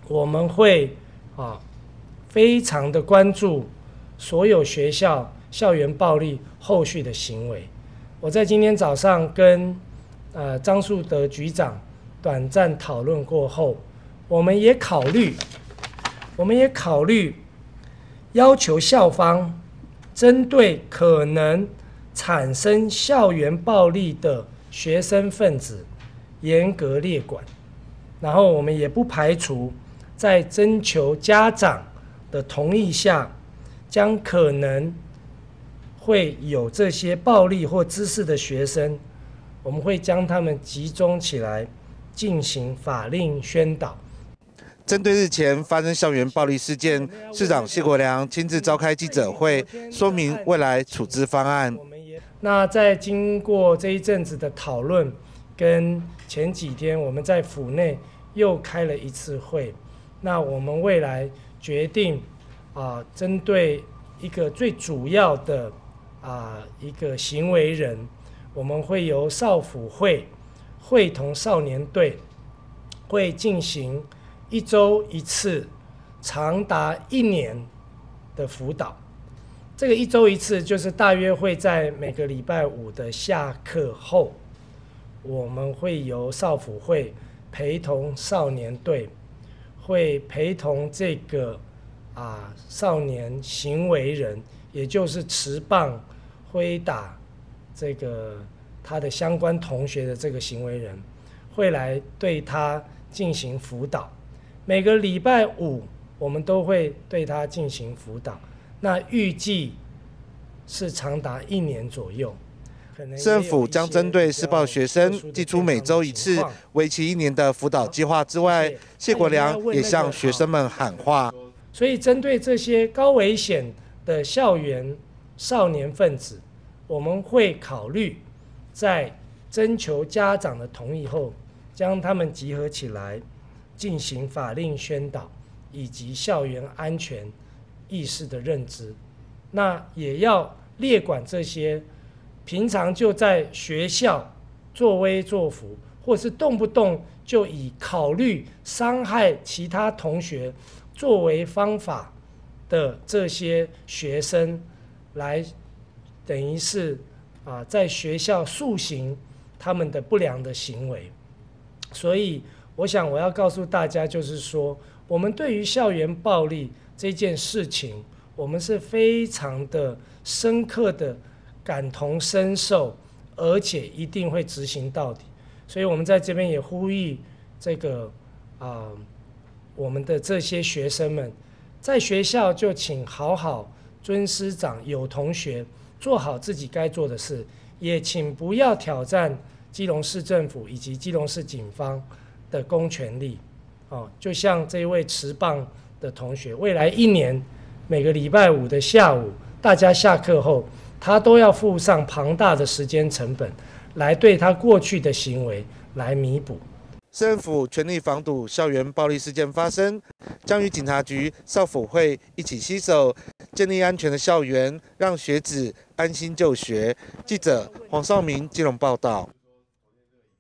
我们会非常的关注所有学校校园暴力后续的行为。我在今天早上跟张树德局长短暂讨论过后，我们也考虑要求校方针对可能产生校园暴力的学生分子严格列管，然后我们也不排除在征求家长的同意下，将可能会有这些暴力或滋事的学生，我们会将他们集中起来进行法令宣导。 针对日前发生校园暴力事件，市长谢国良亲自召开记者会，说明未来处置方案。 那在经过这一阵子的讨论，跟前几天我们在府内又开了一次会，那我们未来决定针对一个最主要的一个行为人，我们会由少辅会会同少年队会进行1周1次，长达1年的辅导。这个1周1次，就是大约会在每个礼拜5的下课后，我们会由少辅会陪同少年队，会陪同这个少年行为人，也就是持棒挥打这个他的相关同学的这个行为人，会来对他进行辅导。每个礼拜5我们都会对他进行辅导，那预计是长达1年左右。 政府将针对施暴学生祭出每周1次、为期1年的辅导计划之外，谢国良也向学生们喊话。 所以，针对这些高危险的校园少年分子，我们会考虑在征求家长的同意后，将他们集合起来，进行法令宣导以及校园安全意识的认知。那也要列管这些平常就在学校作威作福，或是动不动就以考虑伤害其他同学作为方法的这些学生，来等于是在学校塑形他们的不良的行为。所以我想我要告诉大家，就是说我们对于校园暴力这件事情，我们是非常的深刻的感同身受，而且一定会执行到底。所以我们在这边也呼吁这个我们的这些学生们，在学校就请好好尊师长，有同学做好自己该做的事，也请不要挑战基隆市政府以及基隆市警方的公权力。就像这一位持棒的同学，未来1年每个礼拜5的下午，大家下课后，他都要付上庞大的时间成本，来对他过去的行为来弥补。 政府全力防堵校园暴力事件发生，将与警察局、少辅会一起携手，建立安全的校园，让学子安心就学。记者黄少明基隆报道。